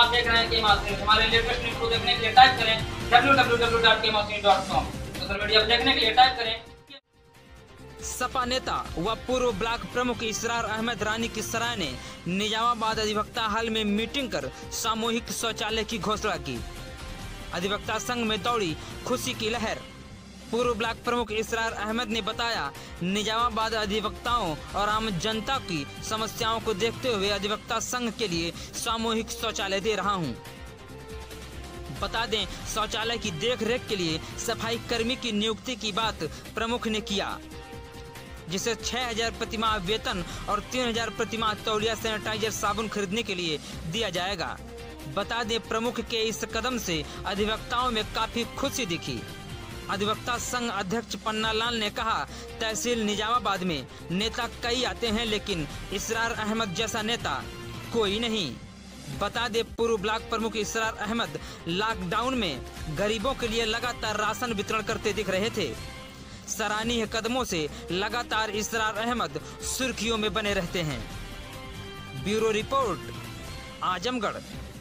आप देख रहे हैं केमास न्यूज। हमारे लेटेस्ट न्यूज को देखने के लिए टाइप करें www.kemasnews.com। सोशल मीडिया पर देखने के लिए टाइप करें। सपा नेता व पूर्व ब्लॉक प्रमुख इसरार अहमद रानी की सराय ने निजामाबाद अधिवक्ता हॉल में मीटिंग कर सामूहिक शौचालय की घोषणा की। अधिवक्ता संघ में दौड़ी खुशी की लहर। पूर्व ब्लॉक प्रमुख इसरार अहमद ने बताया, निजामाबाद अधिवक्ताओं और आम जनता की समस्याओं को देखते हुए अधिवक्ता संघ के लिए सामूहिक शौचालय दे रहा हूं। बता दें, शौचालय की देखरेख के लिए सफाई कर्मी की नियुक्ति की बात प्रमुख ने किया, जिसे 6000 प्रतिमाह वेतन और 3000 प्रतिमाह तौलिया सैनिटाइजर साबुन खरीदने के लिए दिया जाएगा। बता दें, प्रमुख के इस कदम से अधिवक्ताओं में काफी खुशी दिखी। अधिवक्ता संघ अध्यक्ष पन्ना लाल ने कहा, तहसील निजामाबाद में नेता कई आते हैं, लेकिन इसरार अहमद जैसा नेता कोई नहीं। बता दे, पूर्व ब्लॉक प्रमुख इसरार अहमद लॉकडाउन में गरीबों के लिए लगातार राशन वितरण करते दिख रहे थे। सराहनीय कदमों से लगातार इसरार अहमद सुर्खियों में बने रहते हैं। Bureau report, Azamgarh.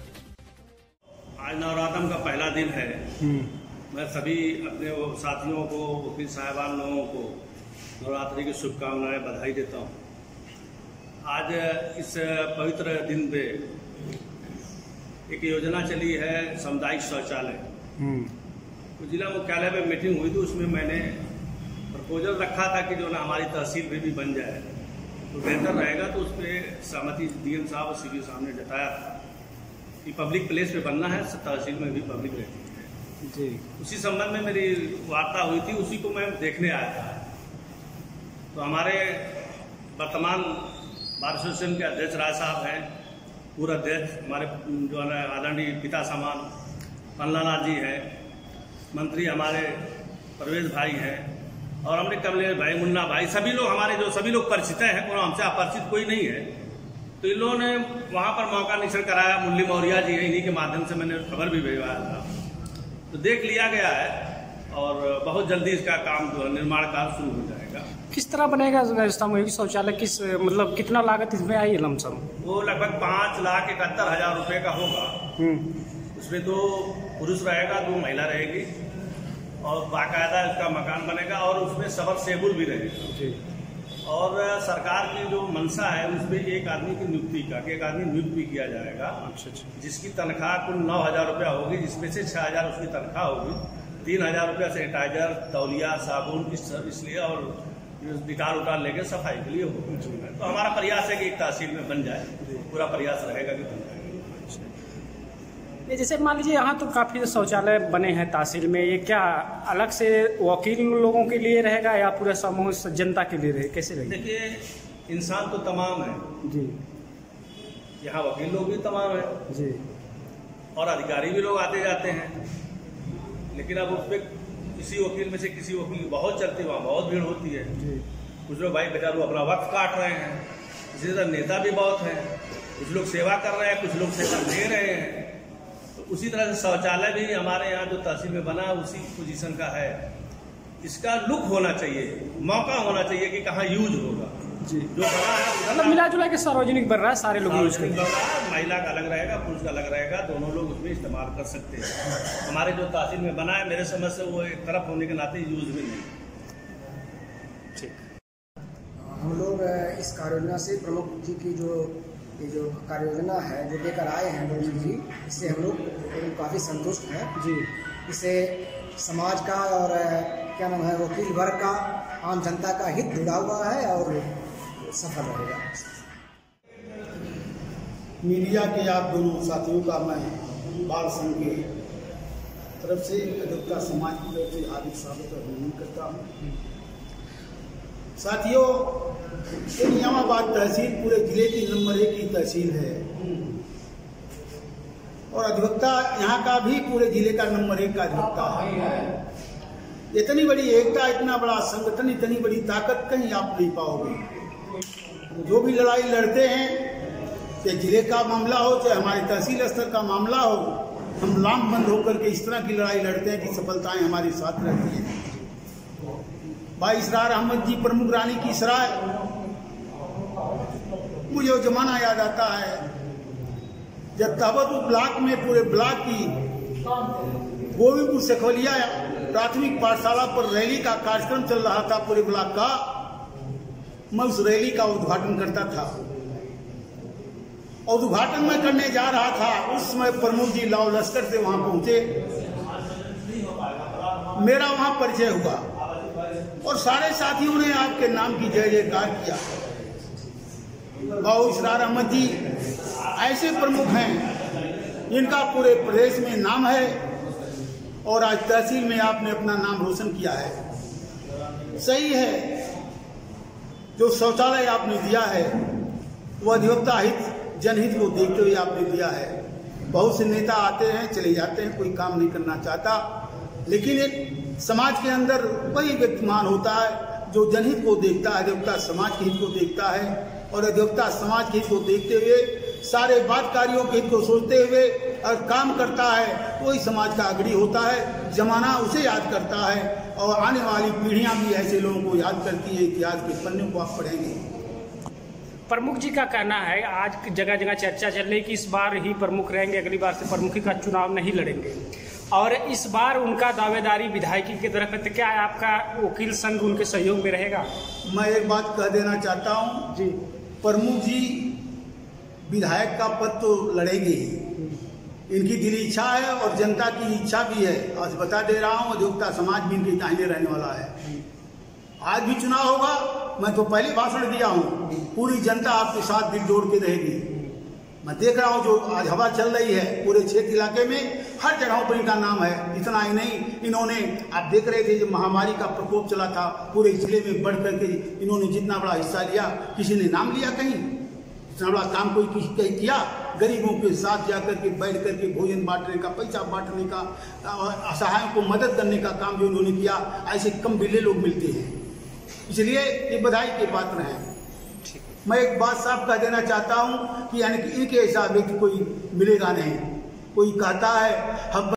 आज नवरात्र का पहला दिन है। मैं सभी अपने साथियों को, वकील साहिबान लोगों को नवरात्रि की शुभकामनाएं, बधाई देता हूं। आज इस पवित्र दिन पे एक योजना चली है सामुदायिक शौचालय। तो जिला मुख्यालय में मीटिंग हुई थी, उसमें मैंने प्रपोजल रखा था कि जो ना हमारी तहसील में भी बन जाए तो बेहतर रहेगा। तो उस पर सहमति डीएम साहब और सीबी साहब ने जताया था कि पब्लिक प्लेस पे बनना है, तहसील में भी पब्लिक रहती है जी। उसी संबंध में मेरी वार्ता हुई थी, उसी को मैं देखने आया था। तो हमारे वर्तमान बार एसोसिएशन के अध्यक्ष राय साहब हैं, पूर्व अध्यक्ष हमारे जो है आदरणीय पिता समान पन्नालाल जी हैं, मंत्री हमारे परवेज भाई हैं, और हमने कमलेश भाई, मुन्ना भाई, सभी लोग हमारे जो सभी लोग परिचित हैं, कोनो हमसे अपरिचित कोई नहीं है। तो इन लोगों ने वहाँ पर मौका निरीक्षण कराया। मुरली मौर्या जी है, इन्हीं के माध्यम से मैंने खबर भी भिजवाया था। तो देख लिया गया है और बहुत जल्दी इसका काम जो है निर्माण कार्य शुरू हो जाएगा। किस तरह बनेगा सामूहिक शौचालय? किस मतलब कितना लागत इसमें आई है लमसम? वो लगभग 5,71,000 रुपये का होगा। उसमें 2 पुरुष रहेगा, 2 महिला रहेगी, और बाकायदा इसका मकान बनेगा, और उसमें सबमर्सिबल भी रहेगा। और सरकार की जो मंशा है उसमें एक आदमी की नियुक्ति का, एक आदमी नियुक्त भी किया जाएगा। अच्छा। जिसकी तनख्वाह कुल 9,000 रुपया होगी, जिसमें से 6,000 उसकी तनख्वाह होगी, 3,000 रुपया सैनिटाइजर, तौलिया, साबुन, इसलिए और निकाल उतार लेके सफाई के लिए होगी। तो हमारा प्रयास है कि एक तहसील में बन जाए, पूरा प्रयास रहेगा कि बन जाए। जैसे मान लीजिए यहाँ तो काफ़ी शौचालय बने हैं तहसील में, ये क्या अलग से वकील लोगों के लिए रहेगा या पूरा समूह जनता के लिए रहेगा, कैसे रहेगा? देखिए, इंसान तो तमाम है जी, यहाँ वकील लोग भी तमाम है जी, और अधिकारी भी लोग आते जाते हैं। लेकिन अब उस पर किसी वकील में से किसी वकील की बहुत चलती है, वहाँ बहुत भीड़ होती है जी। कुछ लोग भाई बेचारू अपना वक्त काट रहे हैं, इसी तरह नेता भी बहुत हैं, कुछ लोग सेवा कर रहे हैं, कुछ लोग सेवा दे रहे हैं। उसी तरह से शौचालय भी हमारे यहाँ जो तहसील में बना उसी पोजीशन का है। इसका लुक होना चाहिए, मौका होना चाहिए कि कहाँ यूज होगा जी। जो बना है मतलब मिला जुला के सार्वजनिक बन रहा है, सारे लोग यूज कर रहा है। महिला का अलग रहेगा, पुरुष का अलग रहेगा, दोनों लोग उसमें इस्तेमाल कर सकते हैं। हमारे जो तहसील में बना है, मेरे समझ से वो एक तरफ होने के नाते यूज भी नहीं। ठीक, हम लोग इस कार्ययोजना से प्रमुख जी की ये जो कार्ययोजना है जो लेकर आए हैं मोदी जी, इससे हम लोग काफ़ी संतुष्ट हैं जी। इससे समाज का और क्या नाम है वकील वर्ग का, आम जनता का हित जुड़ा हुआ है और सफल रहेगा। मीडिया के आप दोनों साथियों का मैं बाल संघ की तरफ से, अधिवक्ता समाज की तरफ से हार्दिक स्वागत और अभिनंदन करता हूँ। साथियों, निजामाबाद तहसील पूरे जिले की नंबर 1 की तहसील है और अधिवक्ता यहाँ का भी पूरे जिले का नंबर 1 का अधिवक्ता है। इतनी बड़ी एकता, इतना बड़ा संगठन, इतनी बड़ी ताकत कहीं आप नहीं पाओगे। जो भी लड़ाई लड़ते हैं, चाहे जिले का मामला हो, चाहे हमारे तहसील स्तर का मामला हो, हम लामबंद होकर के इस तरह की लड़ाई लड़ते हैं कि सफलताएं हमारे साथ रहती हैं। भाई इसरार अहमद जी प्रमुख रानी की सराय, मुझे वो जमाना याद आता है जब तहबतपुर ब्लॉक में पूरे ब्लॉक की गोविंदपुर सखोलिया प्राथमिक पाठशाला पर रैली का कार्यक्रम चल रहा था पूरे ब्लॉक का, मैं उस रैली का उद्घाटन करता था और उद्घाटन मैं करने जा रहा था। उस समय प्रमुख जी लाव लश्कर से वहां पहुंचे, मेरा वहां परिचय हुआ और सारे साथियों ने आपके नाम की जय जयकार किया। बाबू इसरार अहमद जी ऐसे प्रमुख हैं जिनका पूरे प्रदेश में नाम है और आज तहसील में आपने अपना नाम रोशन किया है। सही है, जो शौचालय आपने दिया है वह अधिवक्ता हित जनहित को देखते हुए आपने दिया है। बहुत से नेता आते हैं चले जाते हैं, कोई काम नहीं करना चाहता, लेकिन एक समाज के अंदर वही व्यक्तिमान होता है जो जनहित को देखता है, अधिवक्ता समाज के हित को देखता है और अधिवक्ता समाज के हित को देखते हुए सारे बातकारियों के हित को सोचते हुए और काम करता है, वही समाज का अग्रणी होता है। जमाना उसे याद करता है और आने वाली पीढ़ियां भी ऐसे लोगों को याद करती है। इतिहास के पन्नों को आप पढ़ेंगे। प्रमुख जी का कहना है, आज जगह जगह चर्चा चल रही कि इस बार ही प्रमुख रहेंगे, अगली बार से प्रमुखी का चुनाव नहीं लड़ेंगे और इस बार उनका दावेदारी विधायकी की तरफ है। तो क्या आपका वकील संघ उनके सहयोग में रहेगा? मैं एक बात कह देना चाहता हूँ जी, प्रमुख जी विधायक का पद तो लड़ेंगे ही, इनकी दिली इच्छा है और जनता की इच्छा भी है। आज बता दे रहा हूँ, अधिवक्ता समाज भी इनके दाहिने रहने वाला है। आज भी चुनाव होगा, मैं तो पहले भाषण दिया हूँ, पूरी जनता आपके साथ दिल जोड़ के रहेगी। मैं देख रहा हूँ जो आज हवा चल रही है पूरे क्षेत्र इलाके में, हर जगहों पर इनका नाम है। इतना ही नहीं, इन्होंने आप देख रहे थे जो महामारी का प्रकोप चला था पूरे जिले में, बढ़ करके इन्होंने जितना बड़ा हिस्सा लिया, किसी ने नाम लिया कहीं? इतना बड़ा काम कोई कहीं किया? गरीबों के साथ जाकर के बैठ करके भोजन बांटने का, पैसा बांटने का, असहायों को मदद करने का काम जो इन्होंने किया, ऐसे कम बिल्ले लोग मिलते हैं, इसलिए ये बधाई के पात्र हैं। मैं एक बात साफ कह देना चाहता हूं कि यानी कि इनके ऐसा व्यक्ति कोई मिलेगा नहीं। कोई कहता है हम